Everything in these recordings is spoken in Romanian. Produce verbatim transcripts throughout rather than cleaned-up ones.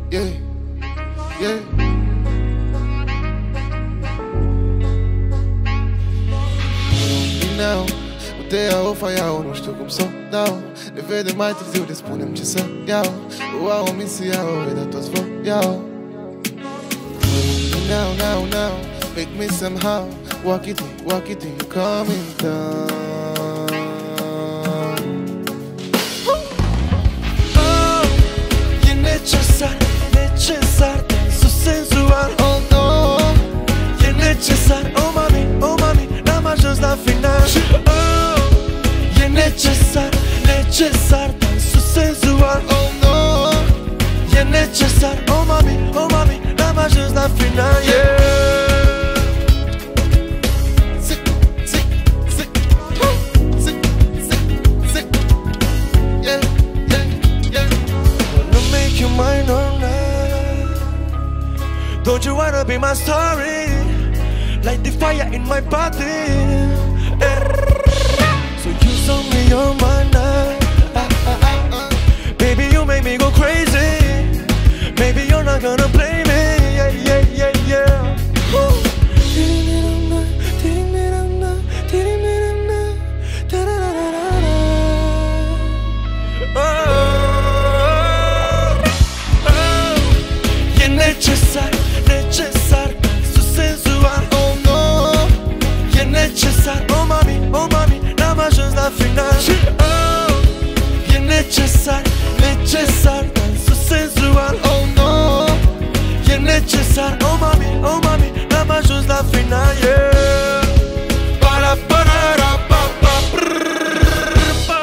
yeah, yeah. Now, te iau, fa iau, nu știu cum să o dau. Ne vedem mai târziu, le spunem ce să iau. Wow, mi se iau, e de toți voiau. Now, now, now, make me somehow. Walk it, walk it, you coming down. Oh, e necesar, necesar, dansul senzual. Oh, no. E necesar, oh mami, oh mami, n-am ajuns la final. Oh, e necesar, necesar, dansul senzual. Oh, no. E necesar, oh mami, oh mami, n-am ajuns la final, yeah. Sick, sick, sick, sick, sick, sick. Yeah, yeah, yeah. Wanna make you mine all night. Don't you wanna be my story? Light the fire in my body, eh. So you told me you're my night, ah, ah, ah, ah. Baby, you make me go crazy. Maybe you're not gonna play me, yeah, yeah, yeah, yeah. Woo. Oh, oh. E necesar, necesar, dansul senzual. Oh, no. E necesar, oh mami, oh mami, n-am ajuns la final. Oh, e necesar, necesar, dansul senzual. Oh, no. E necesar, oh mami, oh mami, n-am ajuns la final, yeah. Para, para, ra, pa, pa, prrrr, pa.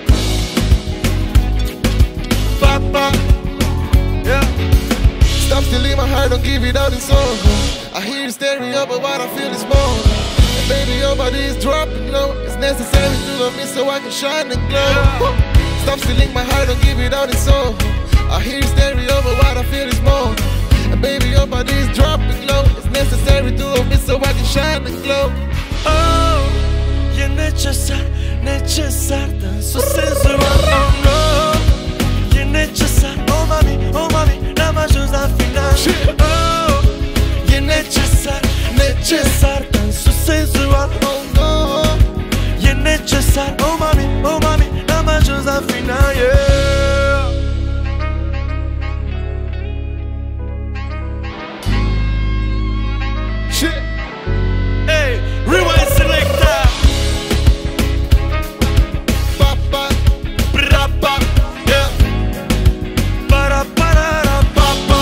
Pa, pa, yeah. Stop stealing my heart, don't give it out in Soho. I hear you stereo, but what I feel is more. And baby, your body is dropping low. It's necessary to love me so I can shine and glow. Stop stealing my heart, don't give it out in Soho. I hear you stereo, but what I feel is more. And baby, your body is dropping low. It's necessary to love me so I can shine and glow. Oh, e necesar, necesar, dansul senzual. Oh, no. E necesar, oh mami, oh mami, n-am ajuns la final. Oh, e necesar, necesar, dansul senzual. Oh, no. E necesar, oh mami, oh mami, n-am ajuns la final, yeah. Shit. Hey, rewind selector. Pa, pa. Bra, pa, yeah. Para, para, ra, pa, pa.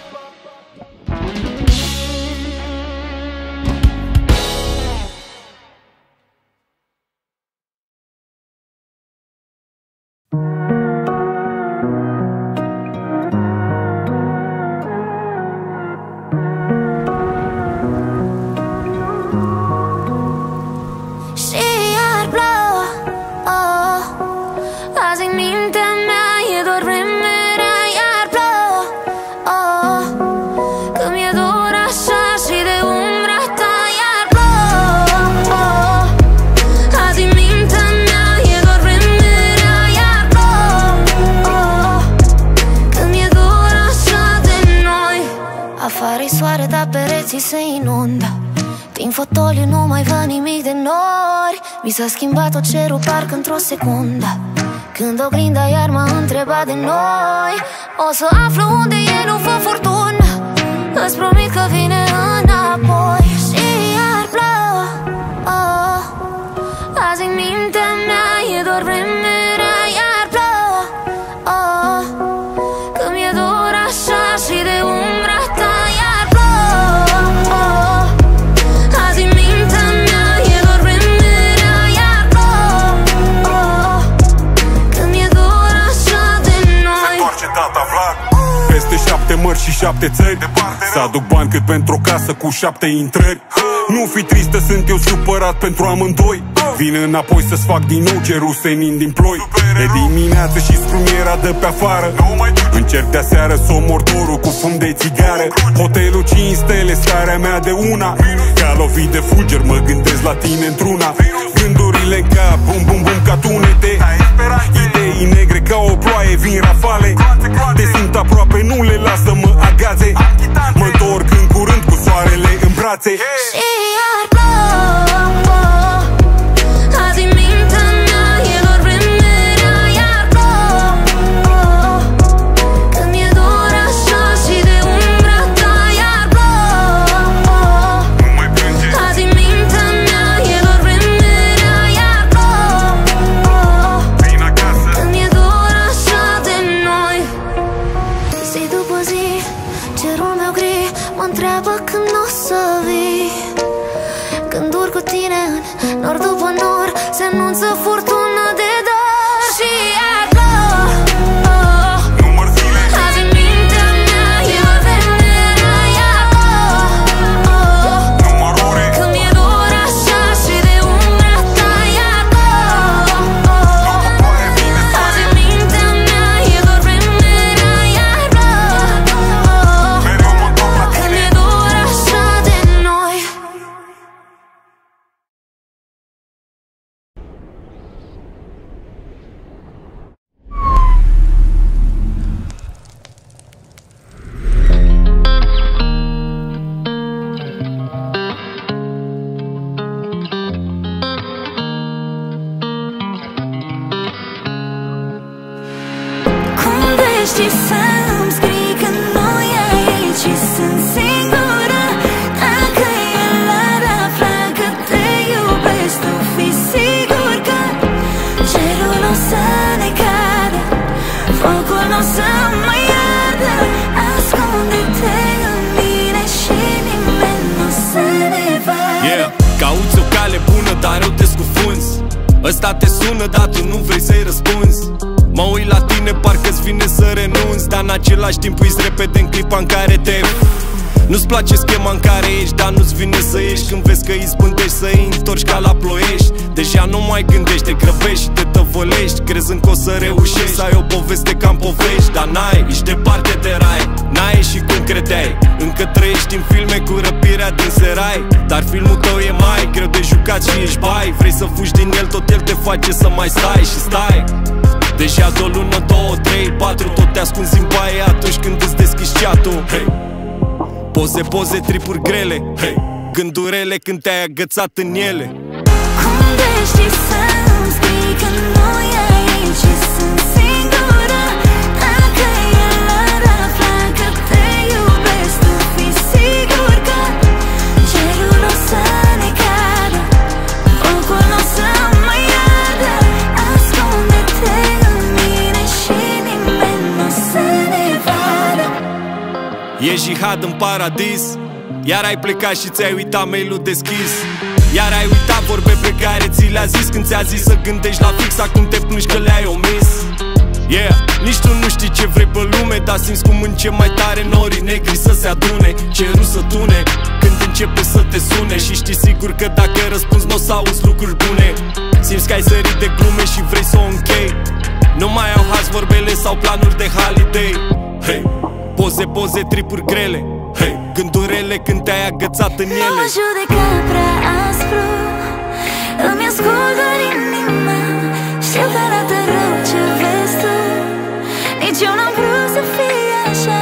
Și iar plouă, oh, azi în mintea mea e doar vremerea. Iar plouă, oh, că mi-e dor așa și de umbra ta. Iar plouă, oh, azi în mintea mea e doar vremerea. Iar plouă, oh, că mi-e dor așa de noi. Afară-i soare, dar pereții se inundă. Din fotoliu nu mai văd nimic de nori. Mi s-a schimbat tot cerul parcă într-o secundă. Când oglinda iar m-a întrebat de noi, o să aflu unde e, nu fă furtună. Îți promit că vine înapoi. Și iar plouă, oh, azi în mintea mea e doar vremerea. Iar plouă, oh, că mi-e dor așa și de umbra ta. Iar plouă, oh, azi în mintea mea e doar vremerea. Iar plouă, oh, că mi-e dor așa de noi. Se întoarce tata Vlad peste șapte mări și șapte țări. Să aduc bani cât pentru o casă cu șapte intrări. Nu fi tristă, sunt eu supărat pentru amândoi. Vin înapoi să-ți fac din nou cerul senin din ploi. De dimineață și scrumiera dă pe afară. Încerc de aseară să omor dorul cu fum de țigară. Hotelul cinci stele, starea mea de una. Ca lovit de fulger mă gândesc la tine într-una. Gândurile în cap, bum bum bum ca tunete. Idei negre ca o ploaie vin rafale. Te simt aproape, nu le lasă fraze. Mă întorc în curând cu soarele în brațe. Și iar plouă, azi în mintea mea e doar vremerea. Iar plouă, când mi-e dor așa și de umbra ta. Iar plouă, azi în mintea mea e doar vremerea. Iar plouă, când mi-e dor așa de noi. Zi după zi, cerul meu gri mă întreabă când o să vii. Când urc cu tine în nor după nor, se anunță furtună de dor. Și iar plouă, azi în mintea mea e doar vremerea. Iar plouă, când mi-e dor așa și de umbra ta. Iar plouă, azi în mintea mea e doar vremerea. Iar plouă, când mi-e dor așa de noi. Cum de știi să-mi scrii că nu e aici și sunt singură? Dacă el ar afla că te iubesc, tu fii sigur că cerul o să ne cadă, focul n-o să mă iardă. Ascunde-te în mine și nimeni n-o să ne vadă. Yeah, cauți o cale bună, dar eu te scufunzi. Ăsta te sună, dar tu nu vrei să-i răspunzi. Mă uit la tine, parcă-ți vine să renunți, dar în același timp uiți repede în clipa în care te... Nu-ți place schema în care ești, dar nu-ți vine să ieși când vezi că izbândești să-i întorci ca la Ploiești. Deja nu mai gândești, te grăbești și te tăvălești, crezând că o să reușești să ai o poveste ca în povești. Dar n-ai, ești departe de rai, n-ai și cum credeai. Încă trăiești în filme cu răpirea din serai, dar filmul tău e mai greu de jucat și ești bai. Vrei să fugi din el, tot el te face să mai stai și stai. Deja de o lună, două, trei, patru, tot te ascunzi în baie atunci când îți deschizi chat-ul. Hey. Poze, poze, tripuri grele, hey. Gândurile când te-ai agățat în ele. Cum de știi să-mi scrii că nu e aici și sunt singură? Dacă el ar afla că te iubesc, tu fii sigur că cerul o să ne cadă, focul n-o să mă iardă. Ascunde-te în mine și nimeni n-o să ne vadă. E jihad în paradis, iar ai plecat și ți-ai uitat mail-ul deschis. Iar ai uitat vorbe pe care ți le-a zis când ți-a zis să gândești la fix, acum te plângi că le-ai omis. Yeah, nici tu nu știi ce vrei pe lume, dar simți cum încep mai tare norii negri să se adune, cerul să tune când începe să te sune. Și știi sigur că dacă răspunzi n-o să auzi lucruri bune. Simți că ai sărit de glume și vrei să o închei. Nu mai au haz vorbele sau planuri de holiday. Hey, poze, poze, tripuri grele, hey. Gândurile când te-ai agățat în ele. Nu mă judeca prea aspru, îmi ascult doar inima. Știu că arată rău ce vezi tu, nici eu n-am vrut să fie așa.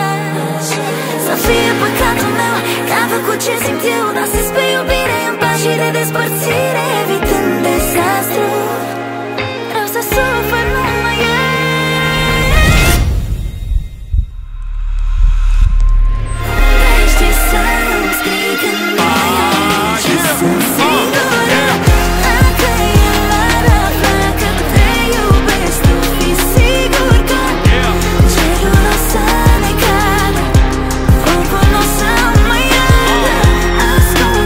Să fie păcatul meu că am făcut ce simt eu, dar să spui iubire în pași de despărțire, evitând dezastru. Vreau să sufăr numai eu. Să-mi scrii că nu e aici și sunt singură. Dacă el ar afla că te iubesc, tu fii sigur că cerul o să ne cadă, focul n-o să mă iardă. Ascunde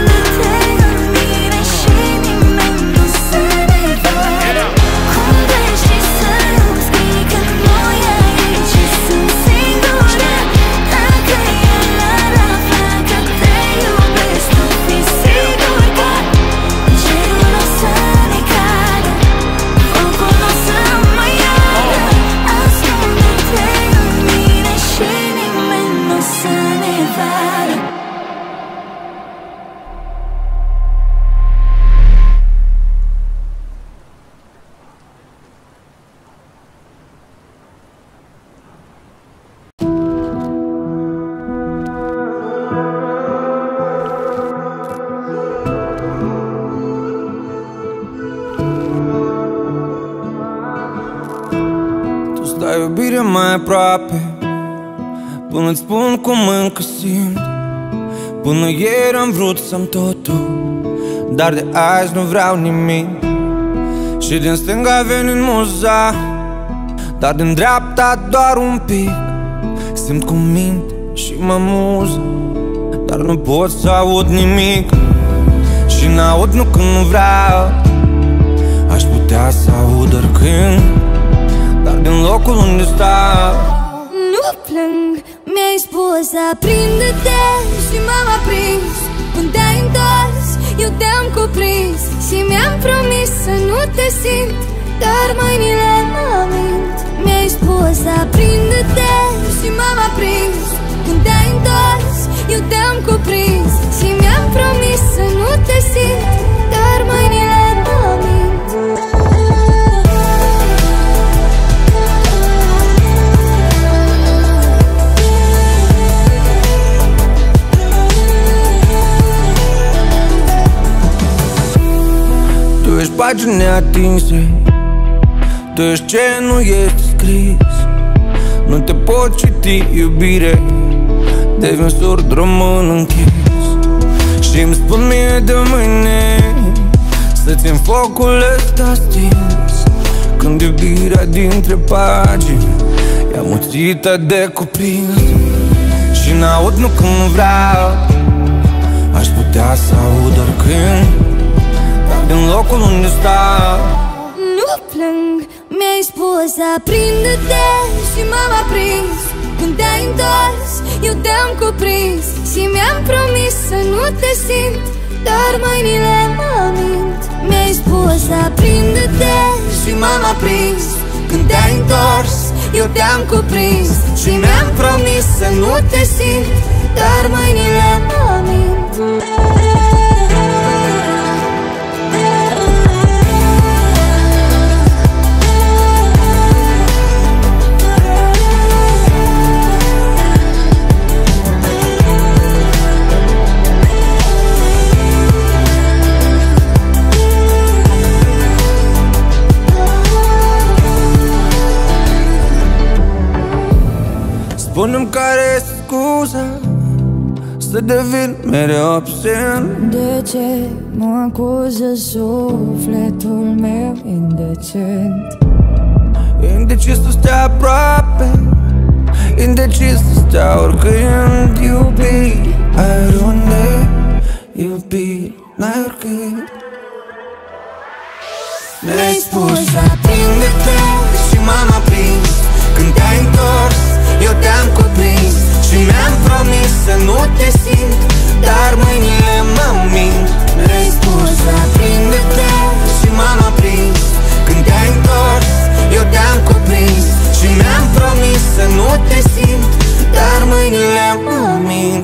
sta iubire mai aproape, până-ți spun cum încă simt. Până ieri am vrut să-mi totul, dar de azi nu vreau nimic. Și din stânga venind muza, dar din dreapta doar un pic. Simt cum minte și mă muză, dar nu pot să aud nimic. Și n-aud nu când nu vreau, aș putea să aud oricând, dar din locul unde stau nu plâng, mi-ai spus aprinde-te și m-am aprins. Când te-ai întors, eu te-am cuprins și mi-am promis să nu te simt, dar mâinile mă mint. Mi-ai spus aprinde-te și m-am aprins. Când te-ai întors, eu te-am cuprins și mi-am promis să nu te simt, dar mâinile mă mint. Tu ești pagini atinse, tu ești ce nu este scris. Nu te pot citi, iubire, devin surd, rămân închis. Și-mi spun mie de mâine să țin focul ăsta stins, când iubirea dintre pagini e amuțită de cuprins. Și n-aud nu când vreau, aș putea să aud oricând, dar din locul unde stau nu plâng, mi-ai spus aprinde-te și m-am aprins. Când te-ai întors, eu te-am cuprins și mi-am promis să nu te simt, dar mâinile mă mint. Mi-ai spus aprinde-te și m-am aprins. Când te-ai întors, eu te-am cuprins și mi-am promis să nu te simt, dar mâinile mă mint. Spune-mi care-i scuza să devin mereu absent. De ce mă acuză sufletul meu indecent? Indecis să stea aproape, indecis să stea oricând. Iubi, ai oriunde, iubi, n-ai oricând. Mi-ai spus aprinde-te și m-am aprins. Când te-ai întors, eu te-am cuprins și mi-am promis să nu te simt, dar mâinile mă mint. Mi-ai spus aprinde-te și m-am aprins. Când te-ai întors, eu te-am cuprins și mi-am promis să nu te simt, dar mâinile mă mint.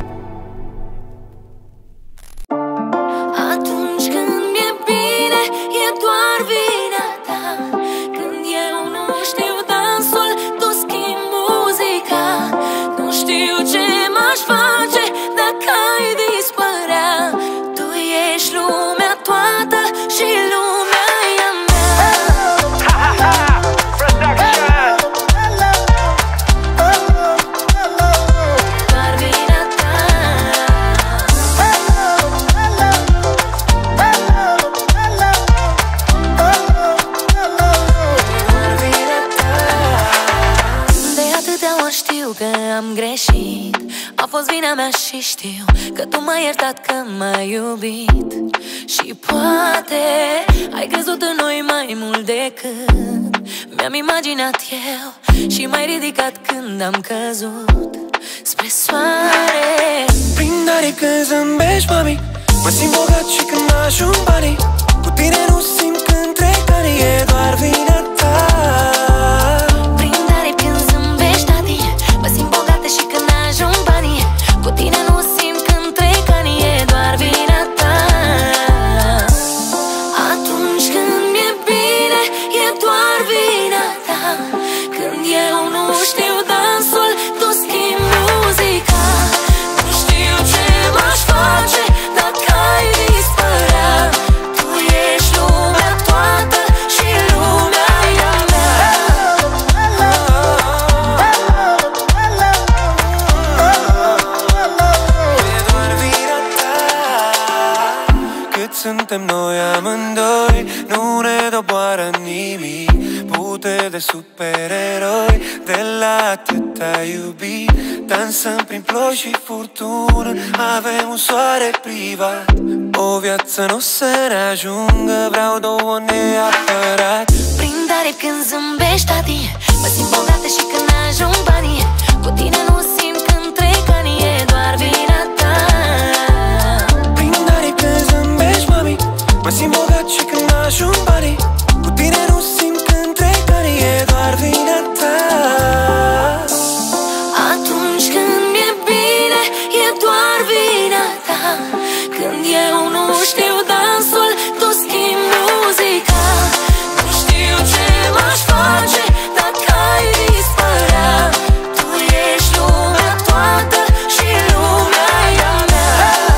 Atunci când mi-e bine, e doar vina ta. Când eu nu știu dansul, tu schimbi muzica. Nu știu ce m-aș face dacă ai dispărea. Tu ești lumea toată și lumea e a mea. Doar vina ta. De atâtea ori știu că am greșit, a fost vina mea și știu că tu m-ai iertat, că m-ai iubit. Și poate ai crezut în noi mai mult decât mi-am imaginat eu și m-ai ridicat când am căzut spre soare. Prin dare când zâmbești, mami, mă simt bogat și când ajung banii. Cu tine nu simt când trec ani, e doar vina ta. Prin dare când zâmbești, tati, mă simt bogată și când ajung banii. Cu tine nu simt când trec ani, e doar vina ta. Atunci când mi-e bine, e doar vina ta. Când eu nu știu dansul, tu schimbi muzica. Nu știu ce m-aș face dacă ai dispărea. Tu ești lumea toată și lumea e a mea. supereroi de la atâta iubi. Dansăm prin ploi și furtună, avem un soare privat. O viață nu o să ne ajungă, vreau două neapărat. Prind aripi când zâmbești, tati, mă simt bogată și când ajung banii. Cu tine nu simt când trec ani, e doar vina ta. Prind aripi când zâmbești, mami, mă simt bogat și când ajung banii. Cu tine nu simt când trec ani, e doar vina ta. Atunci când mi-e bine, e doar vina ta. Când eu nu știu dansul, tu schimbi muzica. Nu știu ce m-aș face dacă ai dispărea. Tu ești lumea toată și lumea e a mea.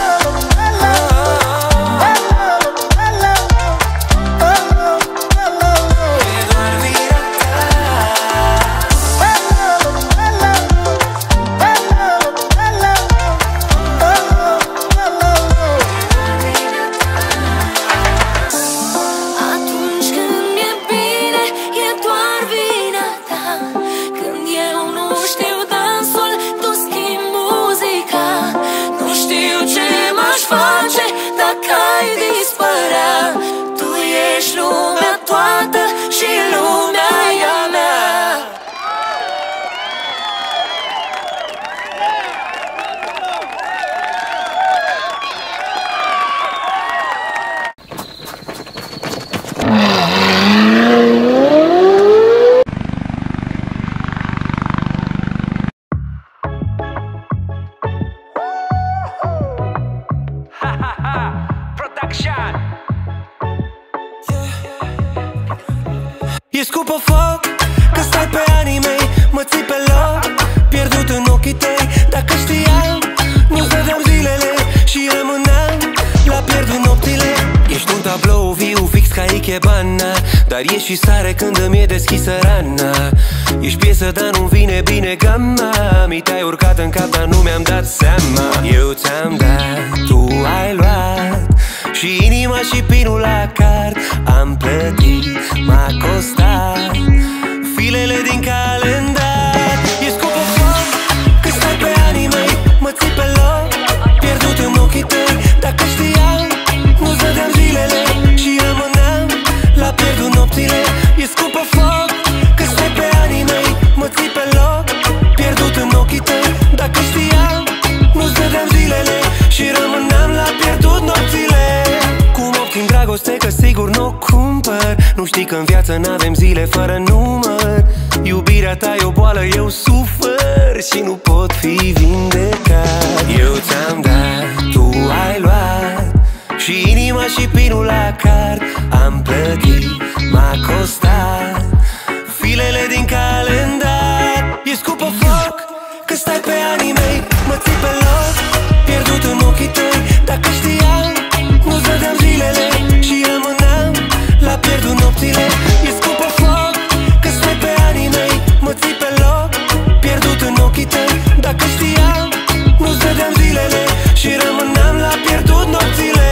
E doar vina ta. Atunci când mi-e bine, e doar vina ta. Când eu nu știu dansul, tu schimbi muzica. Nu știu ce m-aș face dacă ai dispărea. Tu ești lumea toată și lumea e a mea. E scupă foc, că stai pe anii mei, mă ții pe loc, pierdut în ochii tăi. Dacă știam, nu vedeam zilele și rămâneam la pierdut nopțile. Ești un tablou viu, fix ca Ikebana, dar ești și sare când îmi e deschisă rana. Ești piesă, dar nu vine bine gama. Mi te-ai urcat în cap, dar nu mi-am dat seama. Eu ți-am dat, tu ai luat, și inima și pinul la card. Am plătit, m-a costat filele din calendar. E scupă foc, că stai pe anii mei, mă ții pe loc, pierdut în ochii tăi. Dacă știam, nu-ți vedeam zilele și rămâneam la pierdut nopțile. E scupă foc, că stai pe anii mei, mă ții pe loc, pierdut în ochii tăi. Dacă știam, nu-ți vedeam zilele și rămâneam la pierdut nopțile. Cum obțin dragoste, că sigur n-o cumpăr. Nu știi că în viață n-avem zile fără număr. Iubirea ta e o boală, eu sufăr și nu pot fi vindecat. Eu ți-am dat, tu ai luat, și inima și pinul la card. Am plătit, m-a costat filele din calendar. E scupă foc, că stai pe anii mei, mă ții pe loc, pierdut în ochii tăi. Dacă știam, nu-ți vedeam zilele și rămâneam la pierdut nopțile. E scupă foc, că stai pe anii mei, mă ții pe loc, pierdut în ochii tăi. Dacă știam, nu-ți vedeam zilele și rămâneam la pierdut nopțile.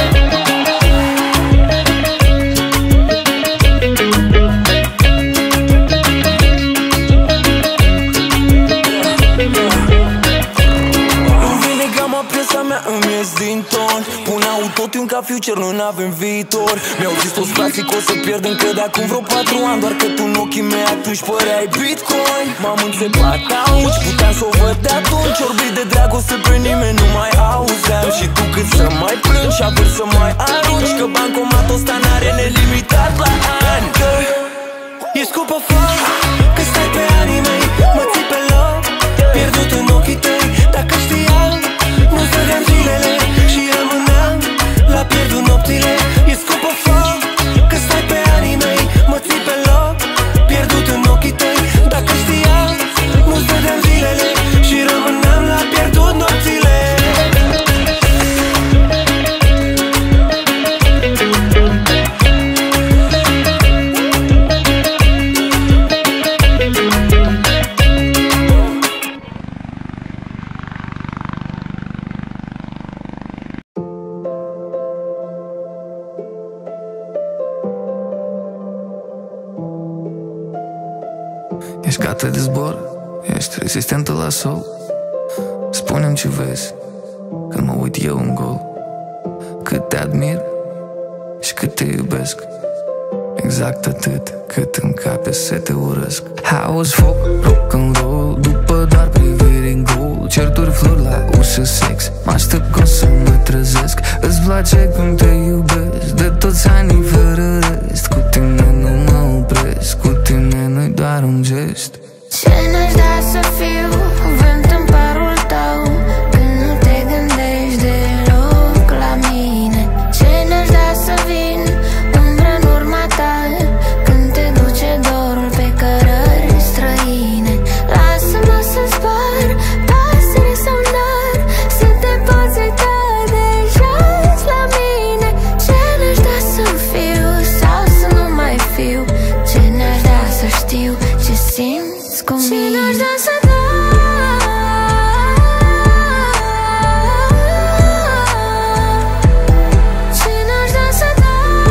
Îmi ies din ton, pun autotune ca Future, nu n-avem viitor. Mi-au zis toți frații că o să pierd încă de acum vreo patru ani, doar că tu în ochii mei atunci păreai Bitcoin. M-am înțepat auci, puteam să o văd de atunci. Orbit de dragoste pe nimeni nu mai auzeam. Și tu cât să mai plângi și având să mai arunci, că bancomatul ăsta n-are nelimitat la ani. E scupă foc, că stai pe anii mei, mă ții pe loc, pierdut în ochii tăi. Dacă știam, nu-ți vedeam zilele și rămâneam la pierdut nopțile. E scupă foc, că stai pe anii mei, mă ții pe loc, pierdut în ochii tăi. Dacă știam, nu-ți vedeam zilele și rămâneam la pierdut nopțile. Ești gata de zbor? Ești rezistentă la sol? Spune-mi ce vezi când mă uit eu în gol. Cât te admir și cât te iubesc, exact atât cât îmi cape să te urăsc. House, foc, rock and roll, după doar priviri în gol. Certuri, flori la ușă, sex, mă aștept că o să mă trezesc. Îți place când te iubesc, de toți anii fără rest. Cu tine nu mă opresc, cu tine nu-i doar un gest. Ce n-aș da să fiu vânt în parul tău când nu te gândești deloc la mine. Ce n-aș da să vin umbră în urma ta când te duce dorul pe cărări străine. Lasă-mă să zbor, pasăre sau nar, să te poți uita de jos la mine. Ce n-aș da să fiu sau să nu mai fiu, ce n-aș da să știu ce simți cu mine. Ce n-aș da să dau, ce n-aș da să dau.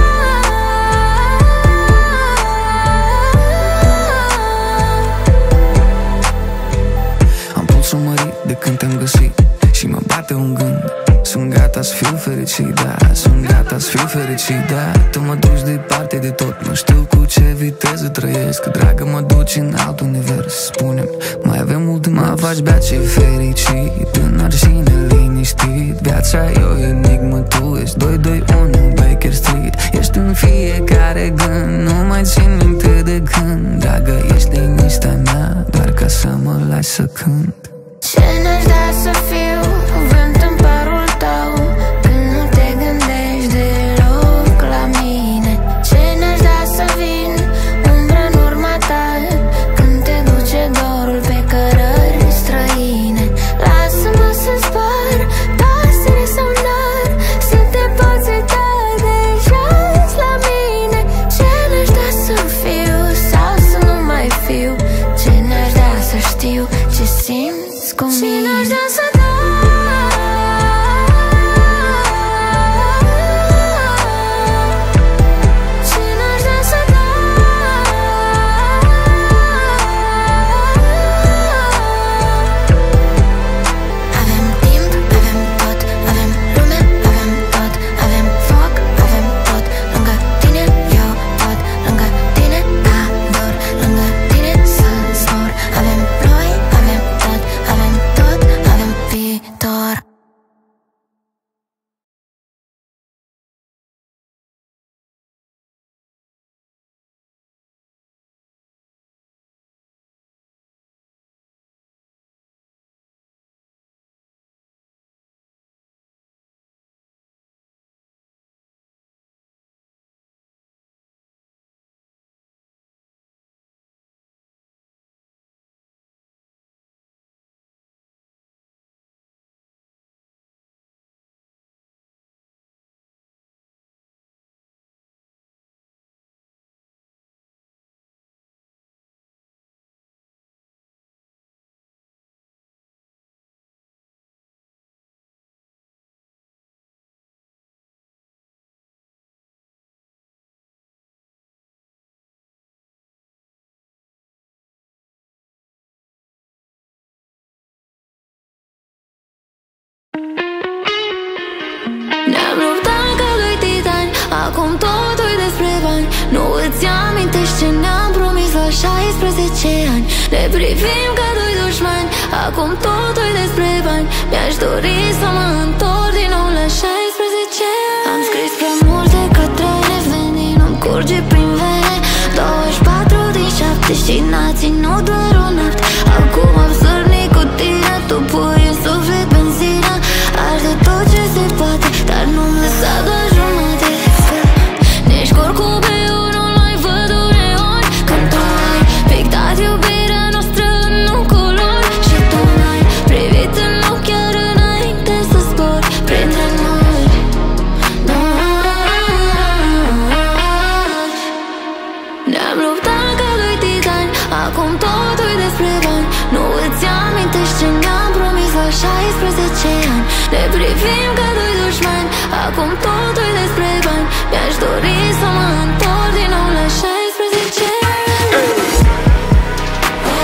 Am pulsul mărit de când te-am găsit și mă bate un gând. Sunt gata să fiu fericit, da, sunt gata să fiu fericit, da. Tu mă duci departe de tot, nu știu cu ce viteză trăiesc. Dragă, mă duci în alt univers. Spune-mi, mai avem mult de mă faci bea ce fericit, tânăr și neliniștit. Viața e o enigmă, tu ești doi doi unu Baker Street. Ești în fiecare gând, nu mai țin minte de când. Dragă, ești liniștea mea, doar ca să mă lași să cânt. Ce n-aș da să fiu vânt în parul tău când nu te gândești deloc la mine. Ce n-aș da să vin umbră în urma ta când te duce dorul pe cărări străine. Lasă-mă să zbor, pasăre sau nar, să te poți uita de jos la mine. Ce n-aș da să fiu sau să nu mai fiu, ce n-aș da să știu ce simți cu mine. Ce n-aș da să dau, ce n-aș da să dau. Avem timp, avem tot, avem lume, avem tot, avem foc, avem tot. Lângă tine eu pot, lângă tine ador, lângă tine să zbor. Avem ploi, avem tot, avem tot, avem viitor. Ne-am luptat ca doi titani, acum totul e despre bani. Nu îți amintești ce ne-am promis la șaisprezece ani. Ne privim ca doi dușmani, acum totul e despre bani. Mi-aș dori să mă întorc din nou la șaisprezece ani. Am scris prea multe către venin, îmi curge prin vene. douăzeci și patru din șapte și n-a ținut doar o noapte. Acum am sărnit cu tine, tu pui în suflet benzină. Arde tot ce se poate, dar nu-mi lăsa doar jumate. Nici curcubeul nu-l mai văd uneori, când tu ai pictat iubirea noastră în culori. Și tu n-ai privit în ochi chiar înainte să zbori printre noi. Ne-am luptat ca doi titani, acum totul e despre bani. Nu îți amintești ce ne-am promis la șaisprezece ani. Ne privim ca doi dușmani, acum totul e despre bani. Mi-aș dori să mă întorc din nou la șaisprezece ani.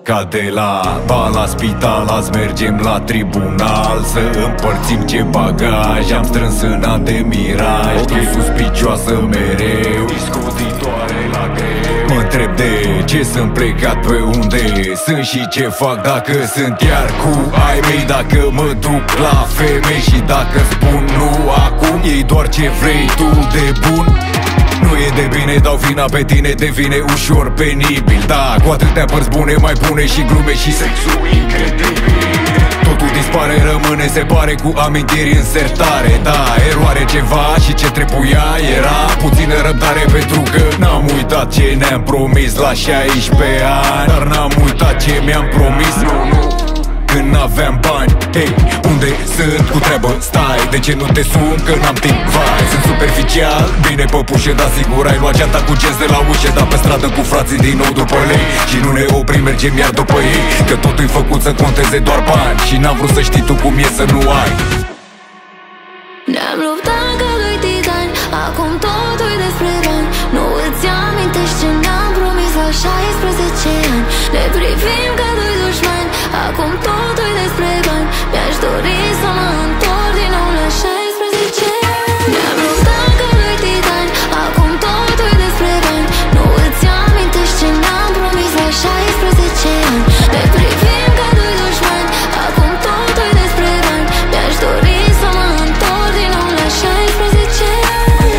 Ca de la bal la spital, azi mergem la tribunal să împărțim ce bagaj am strâns în an de miraj. Tu suspicioasă mereu, discutitoare la greu. Mă întreb de ce sunt plecat, pe unde sunt și ce fac, dacă sunt chiar cu ai mei, dacă mă duc la femei și dacă spun nu acum, ei doar ce vrei tu de bun. Nu e de bine, dau vina pe tine, devine ușor penibil. Da, cu atâtea părți bune, mai bune și glume și sexul incredibil. Totul dispare, rămâne, se pare, cu amintiri în sertare. Da, eroare ceva și ce trebuia era puțină răbdare, pentru că n-am uitat ce ne-am promis la șaisprezece ani. Dar n-am uitat ce mi-am promis, nu, nu, când n-aveam bani. Hei, unde sunt cu treabă, stai, de ce nu te sun, că n-am timp, vai. Sunt superficial, bine păpușe, dar sigur ai luat geanta cu genți de la ușă. Dar pe stradă cu frații din nou după lei și nu ne oprim, mergem iar după ei, că totul-i făcut să conteze doar bani. Și n-am vrut să știi tu cum e să nu ai. Ne-am luptat ca doi titani, acum totul-i despre bani. Nu îți amintești ce ne-am promis la șaisprezece ani. Ne privim ca doi dușmani, acum totul-i despre bani. Mi-aș dori să mă întorc din nou la șaisprezece ani. Ne-am luptat ca doi titani, acum totul-i despre bani. Nu îți amintești ce ne-am promis la șaisprezece ani. Ne privim ca doi dușmani, acum totul-i despre bani. Mi-aș dori să mă întorc din nou la șaisprezece ani.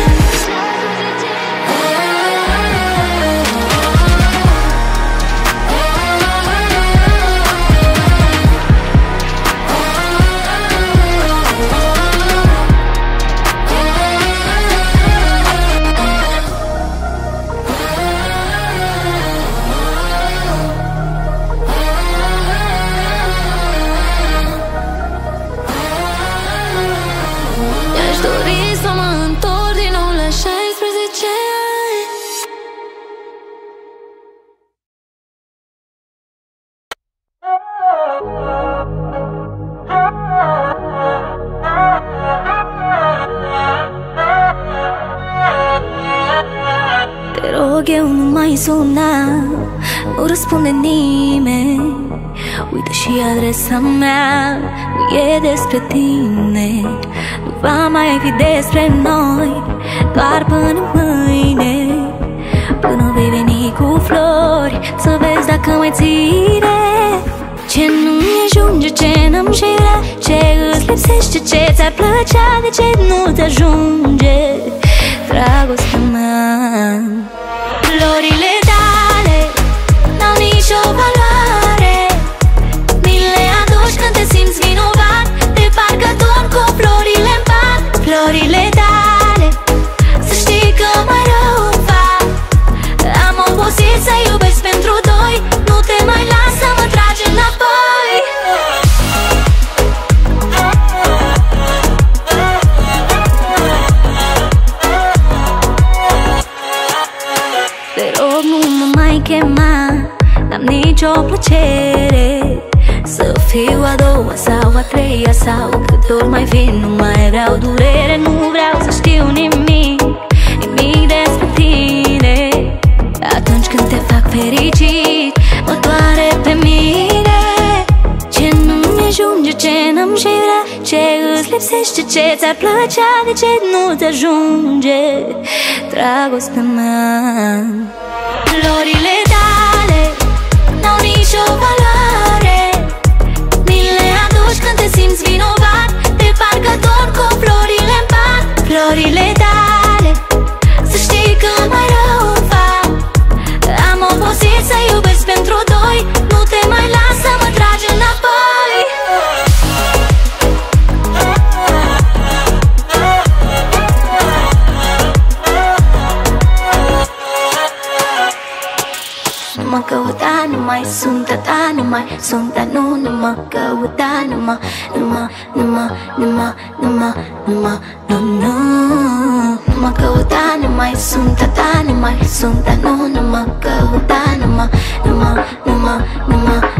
Mi-aș dori să mă întorc din nou la șaisprezece ani. Te rog, eu nu mai suna, nu răspunde nimeni. Uită și adresa mea, nu e despre tine. Nu va mai fi despre noi, doar până mâine. Până vei veni cu flori, să vezi dacă mai ține. Ce nu-mi ajunge, ce n-am și vrea, ce îți lipsește, ce ți-ar plăcea, de ce nu te ajunge dragostea mea. Florile tale n-au nicio valoare, mi le aduci când te simți vinovat, de parcă dorm cu florile în pat. Florile tale, să știi că mai rău fac. Am obosit să iubesc pentru doi, nu te mai las să mă tragi înapoi. Te rog, nu mă mai chema, n-am nicio plăcere să fiu a doua sau a treia sau cât ori mai fi. Nu mai vreau durere, nu vreau să știu nimic, nimic despre tine. Atunci când te fac fericit, mă doare pe mine. Ce nu-mi ajunge, ce n-am și vrea, ce îți lipsește, ce ți-ar plăcea, de ce nu te ajunge dragostea mea. Florile tale n-au nicio valoare, mi le aduci când te simți vinovat, de parcă dorm cu florile în pat. Florile tale, să știi că mai rău fac. Am obosit să iubesc pentru doi, nu te mai las să mă tragi înapoi. Nu mă căuta, nu mai sunt a ta, nu mai sunt a nu, nu mă căuta, nu mă, nu mă, nu mă, nu mă, nu mă, nu mă, nu, nu. Nu mă căuta, nu mai sunt a ta, nu mai sunt a nu, nu mă căuta, nu mă, nu mă, nu mă, nu mă,